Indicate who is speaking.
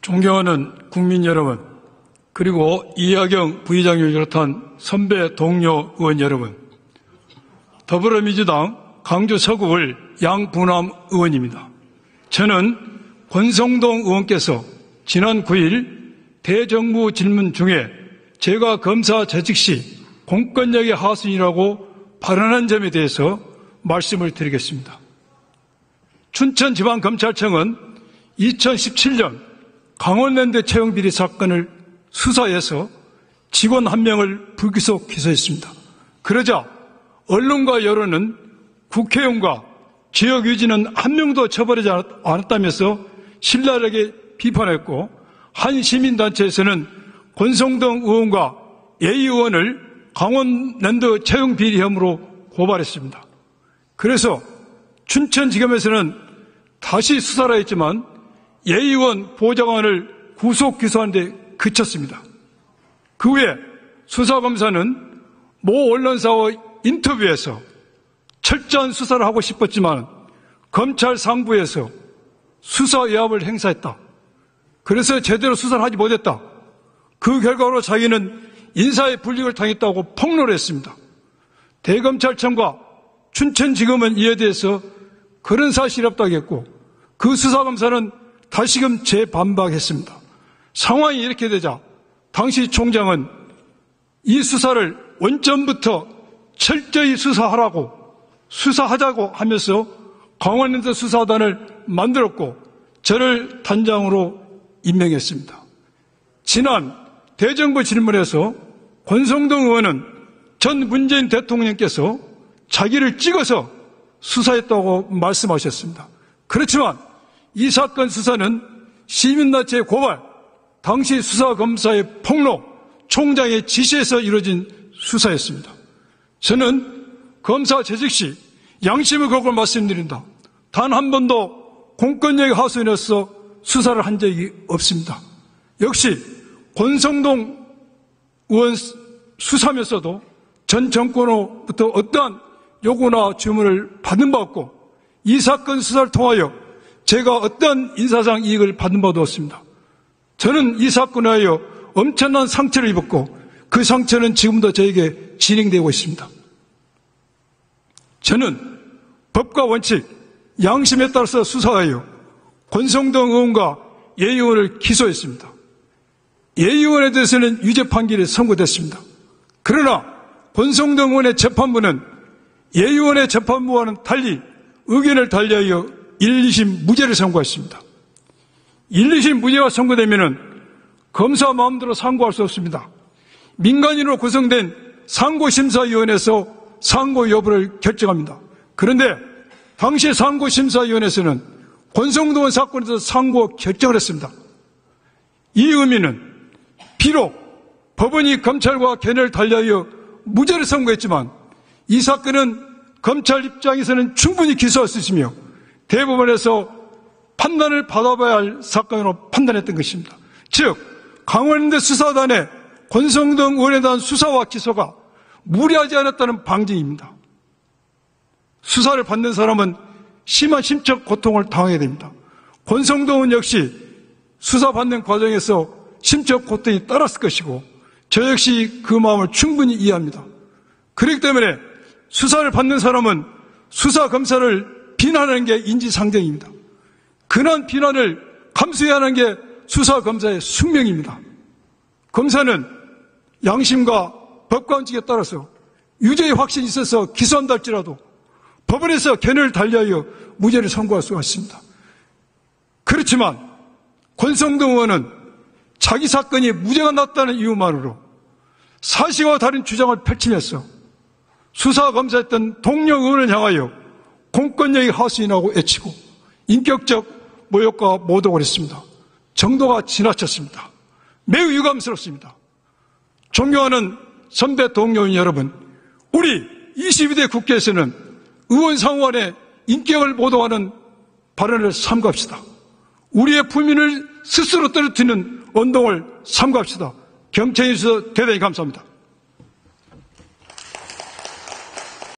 Speaker 1: 존경하는 국민 여러분, 그리고 이하경 부의장을 비롯한 선배 동료 의원 여러분, 더불어민주당 강주 서구을 양부남 의원입니다. 저는 권성동 의원께서 지난 9일 대정부 질문 중에 제가 검사 재직 시 공권력의 하수인이라고 발언한 점에 대해서 말씀을 드리겠습니다. 춘천지방검찰청은 2017년 강원랜드 채용비리 사건을 수사해서 직원 한 명을 불기소 기소했습니다. 그러자 언론과 여론은 국회의원과 지역 유지는 한 명도 처벌하지 않았다면서 신랄하게 비판했고, 한 시민단체에서는 권성동 의원과 A 의원을 강원랜드 채용비리 혐의로 고발했습니다. 그래서 춘천지검에서는 다시 수사를 했지만 A 의원 보좌관을 구속 기소하는 데 그쳤습니다. 그 후에 수사검사는 모 언론사와 인터뷰에서 철저한 수사를 하고 싶었지만 검찰 상부에서 수사 외압을 행사했다. 그래서 제대로 수사를 하지 못했다. 그 결과로 자기는 인사의 불이익을 당했다고 폭로를 했습니다. 대검찰청과 춘천지검은 이에 대해서 그런 사실이 없다고 했고, 그 수사검사는 다시금 재반박했습니다. 상황이 이렇게 되자 당시 총장은 이 수사를 원점부터 철저히 수사하자고 하면서 강원랜드 수사단을 만들었고 저를 단장으로 임명했습니다. 지난 대정부 질문에서 권성동 의원은 전 문재인 대통령께서 자기를 찍어서 수사했다고 말씀하셨습니다. 그렇지만 이 사건 수사는 시민단체의 고발, 당시 수사검사의 폭로, 총장의 지시에서 이루어진 수사였습니다. 저는 검사 재직 시 양심의 각오를 말씀드린다. 단 한 번도 공권력의 하수인으로서 수사를 한 적이 없습니다. 역시 권성동 의원 수사하면서도 전 정권으로부터 어떠한 요구나 주문을 받은 바 없고, 이 사건 수사를 통하여 제가 어떠한 인사상 이익을 받은 바도 없습니다. 저는 이 사건에 하여 엄청난 상처를 입었고 그 상처는 지금도 저에게 진행되고 있습니다. 저는 법과 원칙, 양심에 따라서 수사하여 권성동 의원과 A 의원을 기소했습니다. A 의원에 대해서는 유죄 판결이 선고됐습니다. 그러나 권성동 의원의 재판부는 A 의원의 재판부와는 달리 의견을 달리하여 1, 2심 무죄를 선고했습니다. 1, 2심 무죄가 선고되면 검사 마음대로 상고할 수 없습니다. 민간인으로 구성된 상고심사위원회에서 상고 여부를 결정합니다. 그런데 당시 상고심사위원회에서는 권성동 의원 사건에서 상고 결정을 했습니다. 이 의미는 비록 법원이 검찰과 견해를 달리하여 무죄를 선고했지만 이 사건은 검찰 입장에서는 충분히 기소할 수 있으며 대법원에서 판단을 받아봐야 할 사건으로 판단했던 것입니다. 즉 강원랜드 수사단의 권성동 의원에 대한 수사와 기소가 무리하지 않았다는 방증입니다. 수사를 받는 사람은 심한 심적 고통을 당하게 됩니다. 권성동 의원 역시 수사받는 과정에서 심적 고통이 따랐을 것이고 저 역시 그 마음을 충분히 이해합니다. 그렇기 때문에 수사를 받는 사람은 수사 검사를 비난하는 게 인지상정입니다. 그런 비난을 감수해야 하는 게 수사 검사의 숙명입니다. 검사는 양심과 법과 원칙에 따라서 유죄의 확신이 있어서 기소한다 할지라도 법원에서 견해를 달리하여 무죄를 선고할 수가 있습니다. 그렇지만 권성동 의원은 자기 사건이 무죄가 났다는 이유만으로 사실과 다른 주장을 펼치면서 수사검사했던 동료 의원을 향하여 공권력의 하수인하고 외치고 인격적 모욕과 모독을 했습니다. 정도가 지나쳤습니다. 매우 유감스럽습니다. 존경하는 선배 동료인 여러분, 우리 22대 국회에서는 의원 상원의 인격을 모독하는 발언을 삼가합시다. 우리의 품위를 스스로 떨어뜨리는 운동을 삼가합시다. 경청해 주셔서 대단히 감사합니다.